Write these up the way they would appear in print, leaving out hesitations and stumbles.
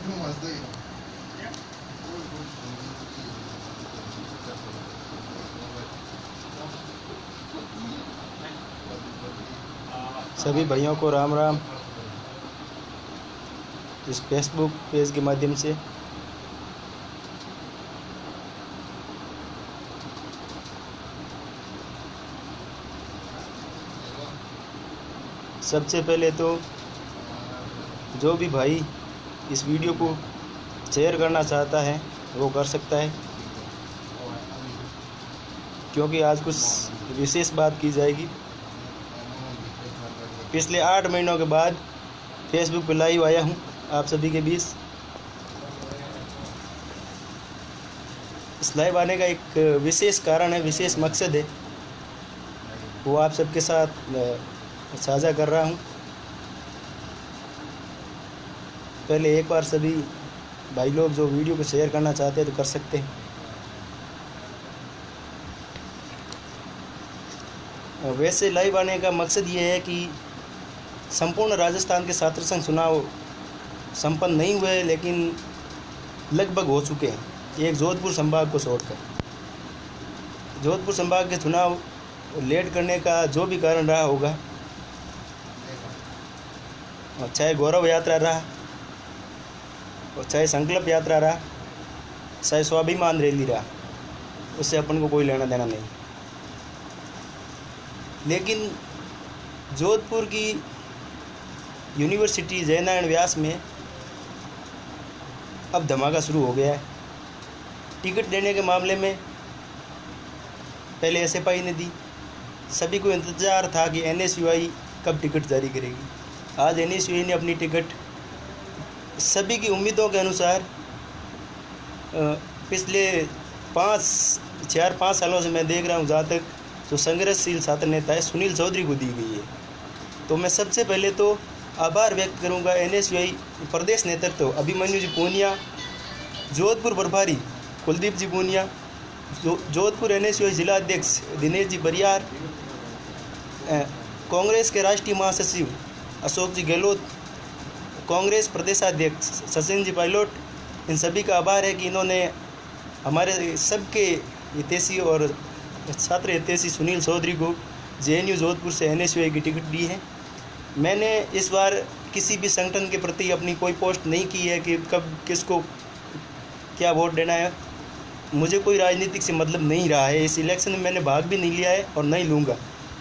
सभी भाइयों को राम राम। इस फेसबुक पेज के माध्यम से सबसे पहले तो जो भी भाई इस वीडियो को शेयर करना चाहता है वो कर सकता है, क्योंकि आज कुछ विशेष बात की जाएगी। पिछले 8 महीनों के बाद फेसबुक पर लाइव आया हूँ आप सभी के बीच। इस लाइव आने का एक विशेष कारण है, विशेष मकसद है, वो आप सबके साथ साझा कर रहा हूँ। पहले एक बार सभी भाई लोग जो वीडियो को शेयर करना चाहते हैं तो कर सकते हैं। वैसे लाइव आने का मकसद ये है कि संपूर्ण राजस्थान के छात्र संघ चुनाव संपन्न नहीं हुए, लेकिन लगभग हो चुके हैं, एक जोधपुर संभाग को छोड़कर। जोधपुर संभाग के चुनाव लेट करने का जो भी कारण रहा होगा, चाहे गौरव यात्रा रहा और चाहे संकल्प यात्रा रहा, चाहे स्वाभिमान रैली रहा, उससे अपन को कोई लेना देना नहीं। लेकिन जोधपुर की यूनिवर्सिटी जयनारायण व्यास में अब धमाका शुरू हो गया है। टिकट देने के मामले में पहले एसएफआई ने दी, सभी को इंतज़ार था कि एनएसयूआई कब टिकट जारी करेगी। आज एनएसयूआई ने अपनी टिकट सभी की उम्मीदों के अनुसार पिछले 4-5 सालों से मैं देख रहा हूँ, जहाँ तक जो संघर्षशील छात्र नेता है सुनील चौधरी को दी गई है। तो मैं सबसे पहले तो आभार व्यक्त करूंगा एनएसयूआई प्रदेश नेतृत्व अभिमन्यु जी पूनिया, जोधपुर प्रभारी कुलदीप जी पूनिया, जोधपुर एनएसयूआई जिला अध्यक्ष दिनेश जी बरियार, कांग्रेस के राष्ट्रीय महासचिव अशोक जी गहलोत, कांग्रेस प्रदेशाध्यक्ष सचिन जी पायलट। इन सभी का आभार है कि इन्होंने हमारे सबके हितैषी और छात्र हितैषी सुनील चौधरी को जेएनयू जोधपुर से एनएसयूआई की टिकट दी है। मैंने इस बार किसी भी संगठन के प्रति अपनी कोई पोस्ट नहीं की है कि कब किसको क्या वोट देना है। मुझे कोई राजनीतिक से मतलब नहीं रहा है। इस इलेक्शन में मैंने भाग भी नहीं लिया है और नहीं लूँगा।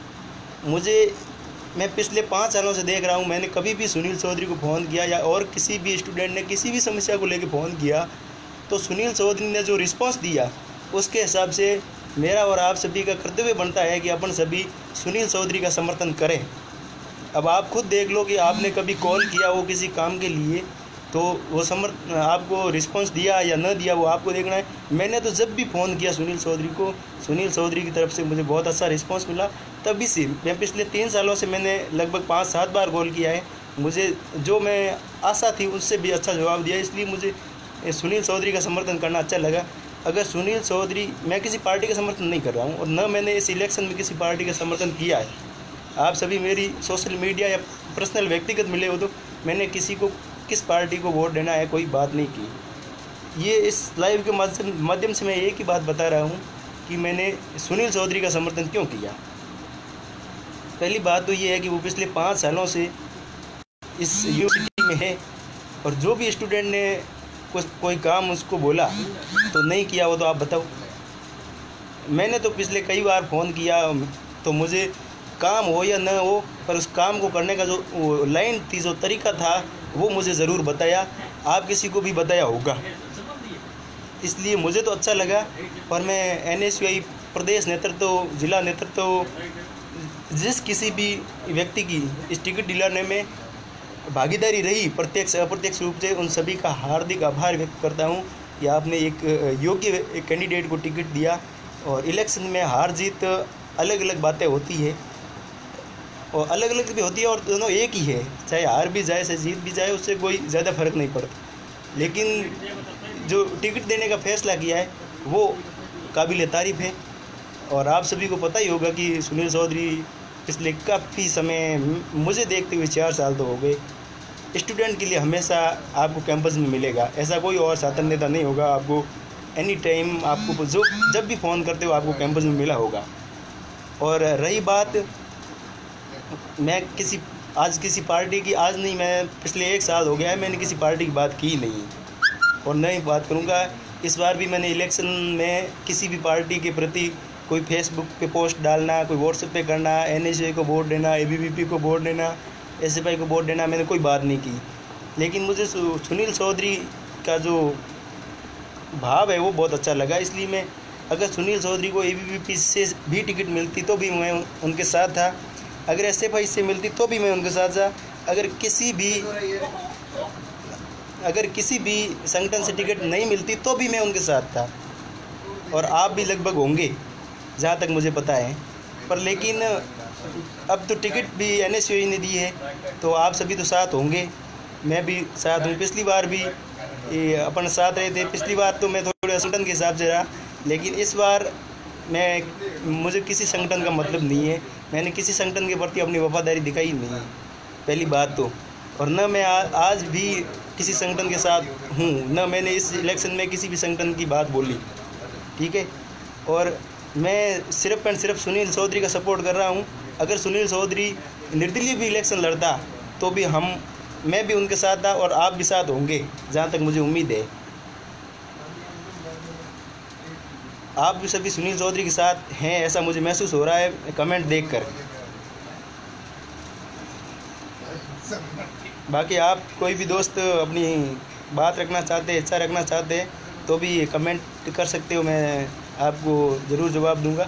मैं पिछले 5 सालों से देख रहा हूँ, मैंने कभी भी सुनील चौधरी को फ़ोन किया या और किसी भी स्टूडेंट ने किसी भी समस्या को लेकर फ़ोन किया तो सुनील चौधरी ने जो रिस्पांस दिया उसके हिसाब से मेरा और आप सभी का कर्तव्य बनता है कि अपन सभी सुनील चौधरी का समर्थन करें। अब आप खुद देख लो कि आपने कभी कॉल किया हो किसी काम के लिए तो वो आपको रिस्पांस दिया या न दिया वो आपको देखना है। मैंने तो जब भी फ़ोन किया सुनील चौधरी को, सुनील चौधरी की तरफ से मुझे बहुत अच्छा रिस्पांस मिला। तभी से मैं पिछले 3 सालों से मैंने लगभग 5-7 बार कॉल किया है। मुझे जो मैं आशा थी उससे भी अच्छा जवाब दिया, इसलिए मुझे सुनील चौधरी का समर्थन करना अच्छा लगा। अगर सुनील चौधरी, मैं किसी पार्टी का समर्थन नहीं कर रहा हूँ और न मैंने इस इलेक्शन में किसी पार्टी का समर्थन किया है। आप सभी मेरी सोशल मीडिया या पर्सनल व्यक्तिगत मिले हो तो मैंने किसी को किस पार्टी को वोट देना है कोई बात नहीं की। ये इस लाइव के माध्यम से मैं एक ही बात बता रहा हूँ कि मैंने सुनील चौधरी का समर्थन क्यों किया। पहली बात तो ये है कि वो पिछले 5 सालों से इस यूनिवर्सिटी में है और जो भी स्टूडेंट ने कोई काम उसको बोला तो नहीं किया वो तो आप बताओ। मैंने तो पिछले कई बार फ़ोन किया तो मुझे काम हो या न हो पर उस काम को करने का जो लाइन थी, जो तरीका था वो मुझे ज़रूर बताया। आप किसी को भी बताया होगा, इसलिए मुझे तो अच्छा लगा। और मैं एनएसयूआई प्रदेश नेतृत्व, जिला नेतृत्व, जिस किसी भी व्यक्ति की इस टिकट दिलाने में भागीदारी रही प्रत्यक्ष अप्रत्यक्ष रूप से, उन सभी का हार्दिक आभार व्यक्त करता हूं कि आपने एक योग्य कैंडिडेट को टिकट दिया। और इलेक्शन में हार जीत अलग अलग बातें होती है और अलग अलग भी होती है और दोनों एक ही है, चाहे हार भी जाए चाहे जीत भी जाए, उससे कोई ज़्यादा फर्क नहीं पड़ता। लेकिन जो टिकट देने का फैसला किया है वो काबिल तारीफ़ है। और आप सभी को पता ही होगा कि सुनील चौधरी पिछले काफ़ी समय, मुझे देखते हुए 4 साल तो हो गए, स्टूडेंट के लिए हमेशा आपको कैंपस में मिलेगा। ऐसा कोई और साधन नेता नहीं होगा आपको एनी टाइम, आपको जो जब भी फ़ोन करते हो आपको कैंपस में मिला होगा। और रही बात, मैं किसी पार्टी की, आज नहीं, मैं पिछले 1 साल हो गया है मैंने किसी पार्टी की बात की नहीं और न ही बात करूँगा। इस बार भी मैंने इलेक्शन में किसी भी पार्टी के प्रति कोई फेसबुक पे पोस्ट डालना, कोई व्हाट्सएप पे करना, एनएसयूआई को वोट देना, एबीवीपी को वोट देना, एसएफआई को वोट देना, मैंने कोई बात नहीं की। लेकिन मुझे सुनील चौधरी का जो भाव है वो बहुत अच्छा लगा, इसलिए मैं, अगर सुनील चौधरी को एबीवीपी से भी टिकट मिलती तो भी मैं उनके साथ था, अगर एसएफआई से मिलती तो भी मैं उनके साथ था, अगर किसी भी संगठन से टिकट नहीं मिलती तो भी मैं उनके साथ था। और आप भी लगभग होंगे जहाँ तक मुझे पता है। पर लेकिन अब तो टिकट भी एनएसयूआई ने दी है तो आप सभी तो साथ होंगे, मैं भी साथ हूँ। पिछली बार भी अपन साथ रहे थे, पिछली बार तो मैं थोड़े संगठन के हिसाब से रहा, लेकिन इस बार मुझे किसी संगठन का मतलब नहीं है, मैंने किसी संगठन के प्रति अपनी वफादारी दिखाई नहीं है, पहली बात तो। और न मैं आज भी किसी संगठन के साथ हूँ, न मैंने इस इलेक्शन में किसी भी संगठन की बात बोली, ठीक है। और मैं सिर्फ एंड सिर्फ सुनील चौधरी का सपोर्ट कर रहा हूँ। अगर सुनील चौधरी निर्दलीय भी इलेक्शन लड़ता तो भी मैं भी उनके साथ था और आप भी साथ होंगे, जहाँ तक मुझे उम्मीद है। आप भी सभी सुनील चौधरी के साथ हैं ऐसा मुझे महसूस हो रहा है कमेंट देखकर। बाकी आप कोई भी दोस्त अपनी बात रखना चाहते, इच्छा रखना चाहते तो भी कमेंट कर सकते हो, मैं आपको ज़रूर जवाब दूंगा।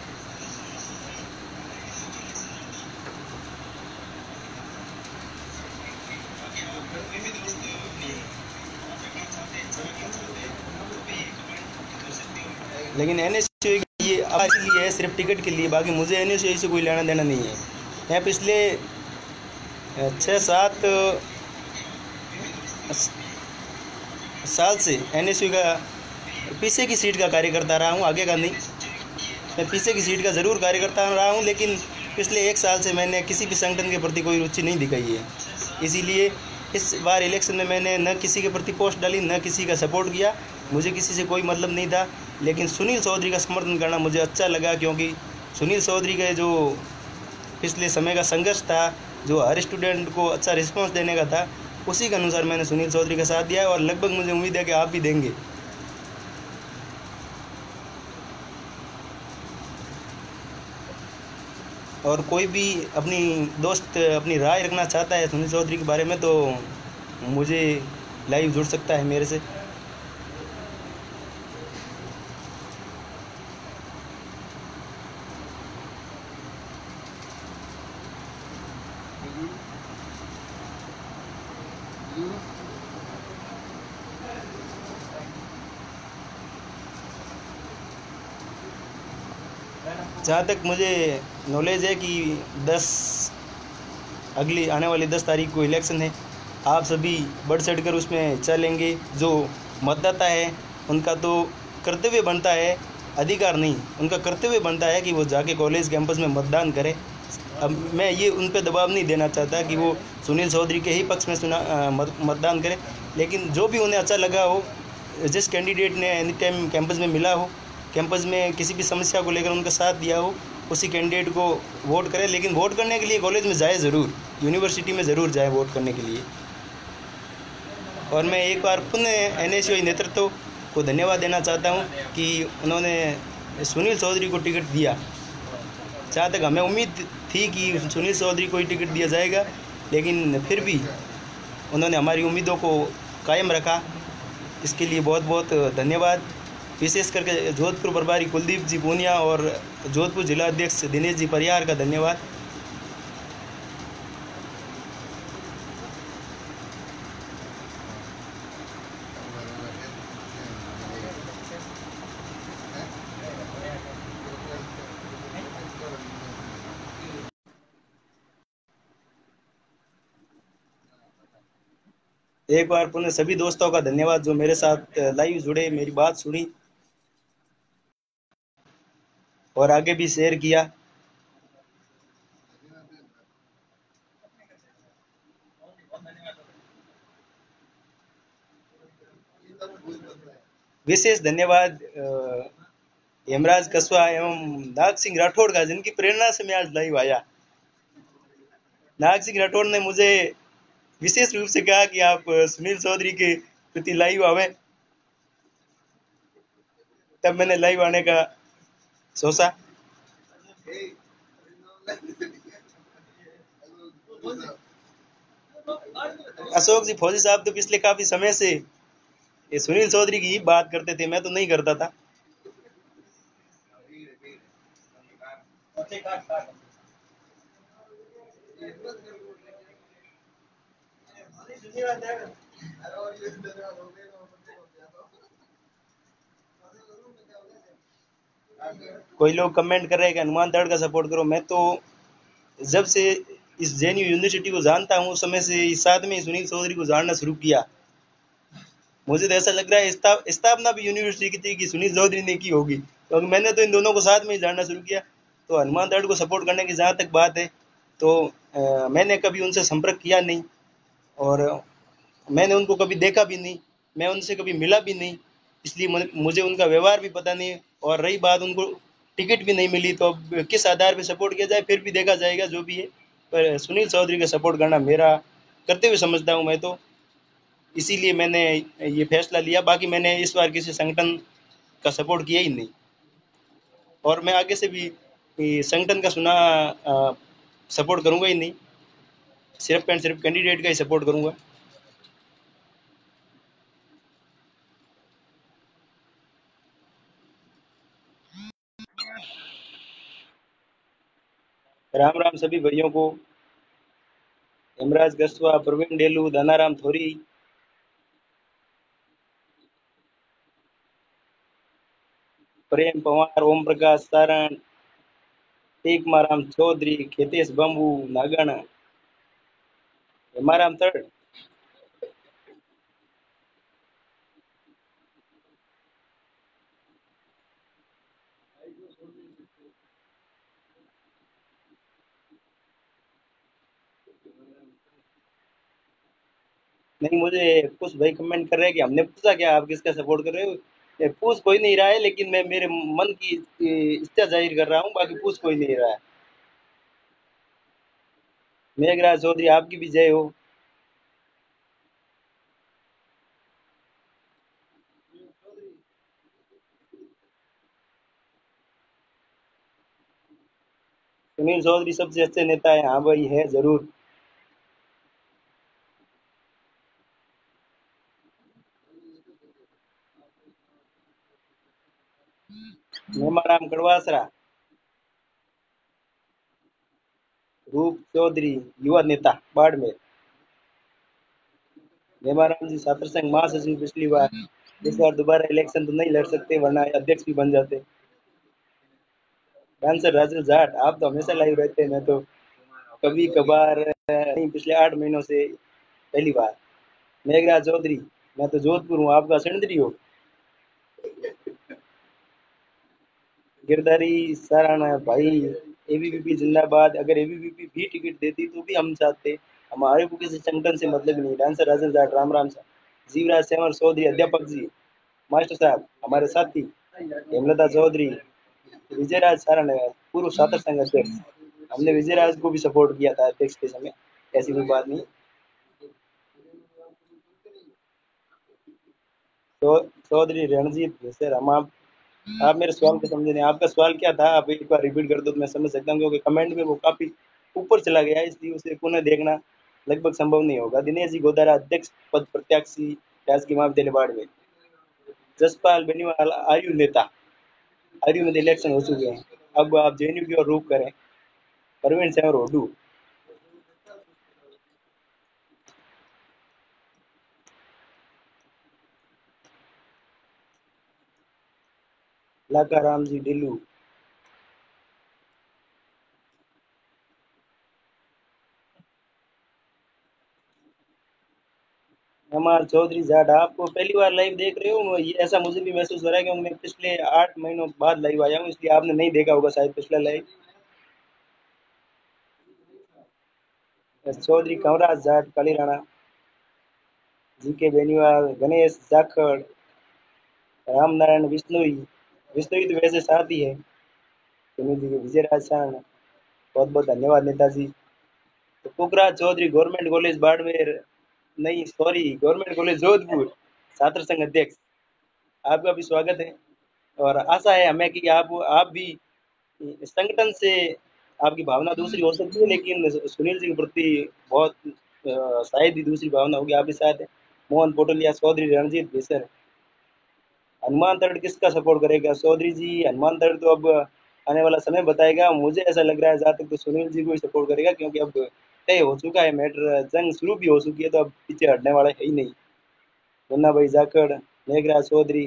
लेकिन एनएसयूआई के लिए अब इसलिए है सिर्फ टिकट के लिए, बाकी मुझे एनएसयूआई से कोई लेना देना नहीं है। मैं पिछले 6-7 साल से एनएसयूआई का पीछे की सीट का कार्यकर्ता रहा हूँ, आगे का नहीं। मैं पीछे की सीट का ज़रूर कार्यकर्ता रहा हूँ, लेकिन पिछले 1 साल से मैंने किसी भी संगठन के प्रति कोई रुचि नहीं दिखाई है। इसीलिए इस बार इलेक्शन में मैंने न किसी के प्रति पोस्ट डाली, न किसी का सपोर्ट किया, मुझे किसी से कोई मतलब नहीं था। लेकिन सुनील चौधरी का समर्थन करना मुझे अच्छा लगा, क्योंकि सुनील चौधरी का जो पिछले समय का संघर्ष था, जो हर स्टूडेंट को अच्छा रिस्पॉन्स देने का था, उसी के अनुसार मैंने सुनील चौधरी का साथ दिया और लगभग मुझे उम्मीद है कि आप भी देंगे। और कोई भी अपनी दोस्त अपनी राय रखना चाहता है सुनील चौधरी के बारे में तो मुझे लाइव जुड़ सकता है मेरे से। जहाँ तक मुझे नॉलेज है कि 10 अगली आने वाली 10 तारीख को इलेक्शन है, आप सभी बढ़ चढ़ कर उसमें चलेंगे। जो मतदाता है उनका तो कर्तव्य बनता है, अधिकार नहीं, उनका कर्तव्य बनता है कि वो जाके कॉलेज कैंपस में मतदान करें। अब मैं ये उन पर दबाव नहीं देना चाहता कि वो सुनील चौधरी के ही पक्ष में मतदान करें, लेकिन जो भी उन्हें अच्छा लगा हो, जिस कैंडिडेट ने एनी टाइम कैंपस में मिला हो, कैंपस में किसी भी समस्या को लेकर उनका साथ दिया हो, उसी कैंडिडेट को वोट करें। लेकिन वोट करने के लिए कॉलेज में जाए ज़रूर, यूनिवर्सिटी में ज़रूर जाए वोट करने के लिए। और मैं एक बार पुनः एनएसयूआई नेतृत्व को धन्यवाद देना चाहता हूं कि उन्होंने सुनील चौधरी को टिकट दिया। जहाँ तक हमें उम्मीद थी कि सुनील चौधरी को ही टिकट दिया जाएगा, लेकिन फिर भी उन्होंने हमारी उम्मीदों को कायम रखा, इसके लिए बहुत बहुत धन्यवाद। विशेष करके जोधपुर प्रभारी कुलदीप जी पूनिया और जोधपुर जिला अध्यक्ष दिनेश जी परिहार का धन्यवाद। एक बार पुनः सभी दोस्तों का धन्यवाद जो मेरे साथ लाइव जुड़े, मेरी बात सुनी और आगे भी शेयर किया। विशेष धन्यवाद हेमराज कस्वा एवं नाग सिंह राठौड़ का, जिनकी प्रेरणा से मैं आज लाइव आया। नाग सिंह राठौड़ ने मुझे विशेष रूप से कहा कि आप सुनील चौधरी के प्रति लाइव आवे, तब मैंने लाइव आने का सोचा। अशोक जी फौजी साहब तो पिछले काफी समय से ये सुनील चौधरी की ही बात करते थे, मैं तो नहीं करता था। कोई लोग कमेंट कर रहे हैं कि हनुमान दड़ का सपोर्ट करो। मैं तो जब से इस जेएनयू यूनिवर्सिटी को जानता हूँ उस समय से इस साथ में सुनील चौधरी को जानना शुरू किया। मुझे तो ऐसा लग रहा है स्थापना भी यूनिवर्सिटी की सुनील चौधरी ने की होगी, तो मैंने तो इन दोनों को साथ में ही जानना शुरू किया। तो हनुमान दड़ को सपोर्ट करने की जहाँ तक बात है, तो मैंने कभी उनसे संपर्क किया नहीं और मैंने उनको कभी देखा भी नहीं, मैं उनसे कभी मिला भी नहीं, इसलिए मुझे उनका व्यवहार भी पता नहीं। और रही बात उनको टिकट भी नहीं मिली, तो अब किस आधार पर सपोर्ट किया जाए फिर भी देखा जाएगा जो भी है। पर सुनील चौधरी का सपोर्ट करना मेरा कर्तव्य समझता हूँ मैं तो, इसीलिए मैंने ये फैसला लिया। बाकी मैंने इस बार किसी संगठन का सपोर्ट किया ही नहीं और मैं आगे से भी संगठन का सुना सपोर्ट करूंगा ही नहीं, सिर्फ एंड सिर्फ कैंडिडेट का ही सपोर्ट करूंगा। राम राम सभी भाइयों को। हेमराज गस्वा, प्रवीण डेलू, दानाराम थोरी, प्रेम पवार, ओम प्रकाश सारण, टीकमाराम चौधरी, खेतेश बम्बू, नागण, हेमाराम तड़। नहीं, मुझे कुछ भाई कमेंट कर रहे हैं कि हमने पूछा क्या आप किसका सपोर्ट कर रहे हो। ये पूछ कोई नहीं रहा है, लेकिन मैं मेरे मन की इच्छा जाहिर कर रहा हूँ, बाकी पूछ कोई नहीं रहा है। मेघराज चौधरी आपकी भी जय हो। सुनील चौधरी सबसे अच्छे नेता है, हाँ भाई है जरूर। हेमाराम कड़वासरा, रूप चौधरी युवा नेता बाड़मेर, हेमाराम जी छात्र संघ महासचिव पिछली बार, इस बार दोबारा इलेक्शन तो नहीं लड़ सकते वरना अध्यक्ष भी बन जाते। डांसर राजू जाट, आप तो हमेशा लाइव रहते हैं, मैं तो कभी कभार नहीं, पिछले 8 महीनों से पहली बार। मेघराज चौधरी, मैं तो जोधपुर हूँ, आपका सिंदरी हो। गिरधारी सराहना भाई, एबीवीपी जिंदाबाद। अगर एबीवीपी भी टिकट देती तो भी हम चाहते, हमारे को किसी संगठन से मतलब नहीं। डांसर राजन जाट, राम राम सा, जीवराज सेवर चौधरी, अध्यापक जी, मास्टर साहब, हमारे साथी हेमलता चौधरी, विजयराज सारण, पूर्व छात्र संघ अध्यक्ष। हमने विजयराज को भी सपोर्ट किया था अध्यक्ष के समय, ऐसी कोई बात नहीं। तो चौधरी रणजीत सर, हम आप मेरे सवाल को समझे नहीं। आपका सवाल क्या था, आप एक बार रिपीट कर दो तो मैं समझ सकता हूँ, क्योंकि कमेंट में वो काफी ऊपर चला गया है, इसलिए उसे पुनः देखना लगभग संभव नहीं होगा। दिनेश जी गोदारा, अध्यक्ष पद प्रत्याशी राजकीय महाविद्यालय बाड़मेर। जसपाल बेनीवाल, आयु नेता, आयु में इलेक्शन हो चुके हैं, अब आप जेएनयू की ओर रुख करें। प्रवीण सिंह रोडू, लाका राम जी ढिल्लू, हमार चौधरी जाट। आपको पहली बार लाइव देख रहे हो, ये ऐसा मुझे भी महसूस हो रहा है, क्योंकि मैं पिछले 8 महीनों बाद लाइव आया हूँ, इसलिए आपने नहीं देखा होगा शायद पिछला live. Chaudhary Kanwaraj Jat, Kali Rana, G K Beniwal, Ganesh Jakhar, Ramnarayan Bishnoi, Bishnoi तो वैसे साथ ही है, सुनील जी के, विजय राज शाह, बहुत बहुत धन्यवाद नेताजी। तो पुखराज चौधरी गवर्नमेंट कॉलेज बाड़मेर, नहीं सॉरी गवर्नमेंट कॉलेज जोधपुर, छात्र संघ अध्यक्ष, आपका भी स्वागत है। और आशा है हमें कि आप भी संगठन से, आपकी भावना दूसरी हो सकती है लेकिन सुनील जी के प्रति बहुत शायद ही दूसरी भावना होगी आपके साथ। मोहन पोटलिया, चौधरी रणजीत बेसर, हनुमान तर्ड किसका सपोर्ट करेगा? चौधरी जी हनुमान तर्ड तो अब आने वाला समय बताएगा। मुझे ऐसा लग रहा है जहाँ तक तो सुनील जी को ही सपोर्ट करेगा, क्योंकि अब तय हो चुका है मैटर, जंग शुरू भी हो चुकी है, तो अब पीछे हटने वाला है ही नहीं। मुन्ना भाई जाखड़, मेघराज चौधरी,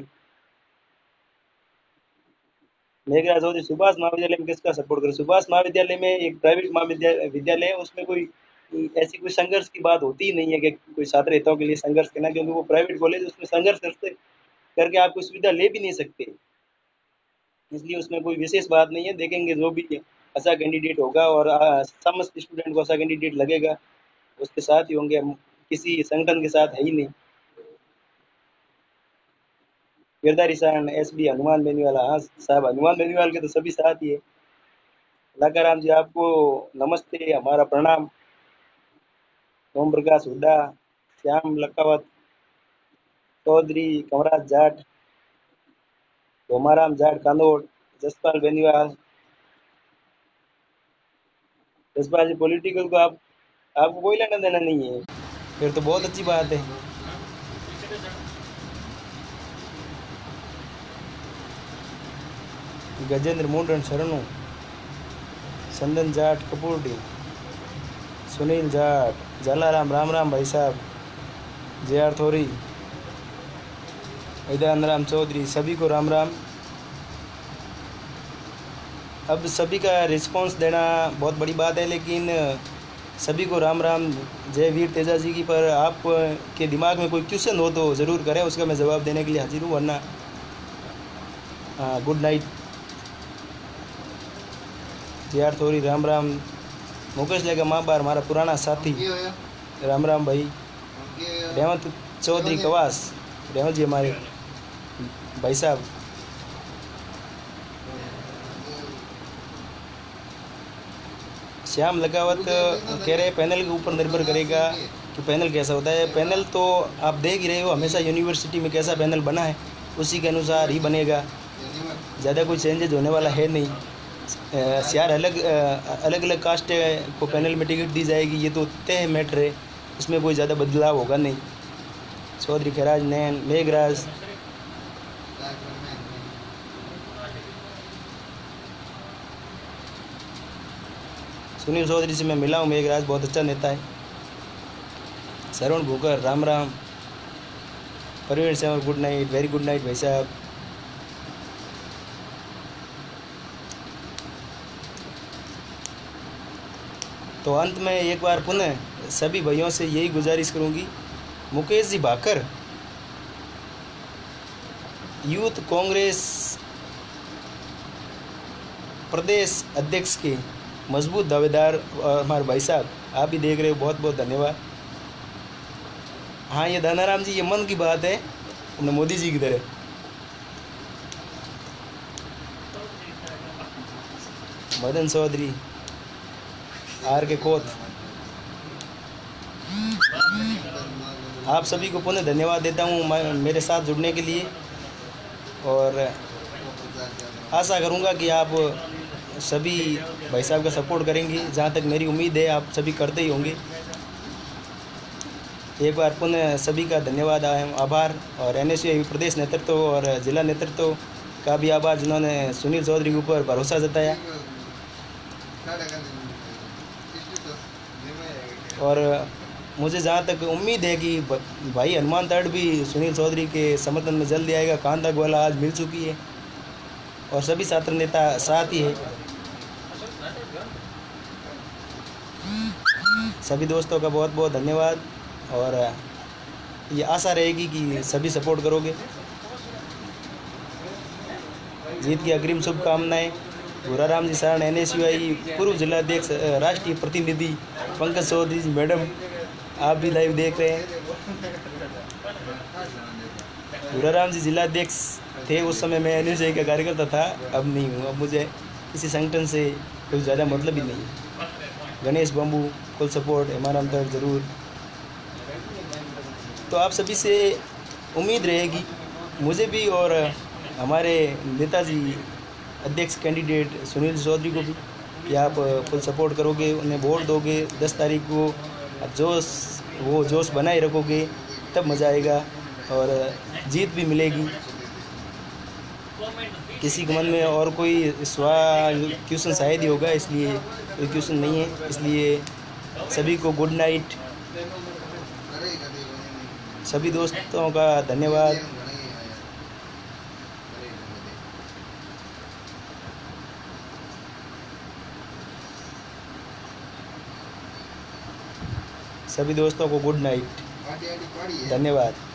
मेघराज चौधरी सुभाष महाविद्यालय में किसका सपोर्ट करे? सुभाष महाविद्यालय में एक प्राइवेट महाविद्यालय विद्यालय है, उसमें कोई ऐसी कोई संघर्ष की बात होती ही नहीं है कि कोई छात्र हितों के लिए संघर्ष करना, क्योंकि वो प्राइवेट कॉलेज, उसमें संघर्ष करते करके आप कोई सुविधा ले भी नहीं सकते, इसलिए उसमें कोई विशेष बात नहीं है। देखेंगे जो भी अच्छा कैंडिडेट होगा और समस्त स्टूडेंट को अच्छा कैंडिडेट लगेगा उसके साथ ही होंगे, हम किसी संगठन के साथ है ही नहीं। गिरधारी साहब, एस बी हनुमान बेनीवाल, हाँ साहब हनुमान बेनीवाल के तो सभी साथ ही है। लाकाराम जी आपको नमस्ते, हमारा प्रणाम। ओम प्रकाश हुड्डा, श्याम लकावत, चौधरी कमराज जाट, घोमाराम जाट कांदोड़, जसपाल बेनीवाल। जसपाल जी पॉलिटिकल को आपको कोई लेना देना नहीं है, फिर तो बहुत अच्छी बात है। गजेंद्र मुंडन शरणु, चंदन जाट कपूरडी, सुनील जाट, जलाराम, राम राम भाई साहब, जे आर थोरी, ईदान राम चौधरी, सभी को राम राम। अब सभी का रिस्पांस देना बहुत बड़ी बात है, लेकिन सभी को राम राम, जय वीर तेजा जी की। पर आप के दिमाग में कोई क्वेश्चन हो तो ज़रूर करें, उसका मैं जवाब देने के लिए हाजिर हूँ, वरना गुड नाइट। जे आर थोरी, राम राम। मुकेश लेगा माँ बार, हमारा पुराना साथी, राम राम भाई। रेवंत चौधरी कवास, रेवंत जी हमारे भाई साहब। श्याम लगावत कह रहे पैनल के ऊपर निर्भर करेगा कि पैनल कैसा होता है। पैनल तो आप देख ही रहे हो, हमेशा यूनिवर्सिटी में कैसा पैनल बना है उसी के अनुसार ही बनेगा, ज़्यादा कोई चेंजेज होने वाला है नहीं। यार अलग अलग कास्ट को पैनल में टिकट दी जाएगी, ये तो तय मैटर है, इसमें कोई ज़्यादा बदलाव होगा नहीं। चौधरी खैराज नैन, मेघराज, सुनील चौधरी से मैं मिला हूँ, मेघराज बहुत अच्छा नेता है। श्रवण भूकर, राम राम। Parveen Sewar, good night, very good night भाई साहब। तो अंत में एक बार पुनः सभी भाइयों से यही गुजारिश करूंगी, मुकेश जी भाकर यूथ कांग्रेस प्रदेश अध्यक्ष के मजबूत दावेदार हमारे भाई साहब, आप भी देख रहे हो, बहुत बहुत धन्यवाद। हाँ ये दानाराम जी, ये मन की बात है, अपने मोदी जी की तरह। मदन चौधरी, आर के कोत, आप सभी को पुनः धन्यवाद देता हूँ मेरे साथ जुड़ने के लिए, और आशा करूँगा कि आप सभी भाई साहब का सपोर्ट करेंगे, जहाँ तक मेरी उम्मीद है आप सभी करते ही होंगे। एक बार पुनः सभी का धन्यवाद, आभार, और NSU प्रदेश नेतृत्व और जिला नेतृत्व का भी आभार, जिन्होंने सुनील चौधरी के ऊपर भरोसा जताया। और मुझे जहाँ तक उम्मीद है कि भाई हनुमान तर्ड भी सुनील चौधरी के समर्थन में जल्दी आएगा। कांदा गोला आज मिल चुकी है और सभी छात्र नेता साथ ही है। सभी दोस्तों का बहुत बहुत धन्यवाद, और ये आशा रहेगी कि सभी सपोर्ट करोगे। जीत की अग्रिम शुभकामनाएं। भूराराम जी सारण, NSUI पूर्व जिलाध्यक्ष, राष्ट्रीय प्रतिनिधि पंकज चौधरी जी मैडम, आप भी लाइव देख रहे हैं। भूराराम जी जिलाध्यक्ष थे उस समय, मैं एनएसए का कार्यकर्ता था, अब नहीं हूँ। अब मुझे किसी संगठन से कुछ ज़्यादा मतलब ही नहीं है। गणेश बम्बू फुल सपोर्ट, हेमाराम तर जरूर। तो आप सभी से उम्मीद रहेगी, मुझे भी और हमारे नेताजी अध्यक्ष कैंडिडेट सुनील चौधरी को भी, कि आप फुल सपोर्ट करोगे, उन्हें वोट दोगे 10 तारीख को। जोश बनाए रखोगे तब मज़ा आएगा और जीत भी मिलेगी। किसी के मन में और कोई सवाल क्वेश्चन शायद ही होगा, इसलिए कोई क्वेश्चन नहीं है। इसलिए सभी को गुड नाइट। सभी दोस्तों का धन्यवाद। सभी दोस्तों को गुड नाइट, धन्यवाद।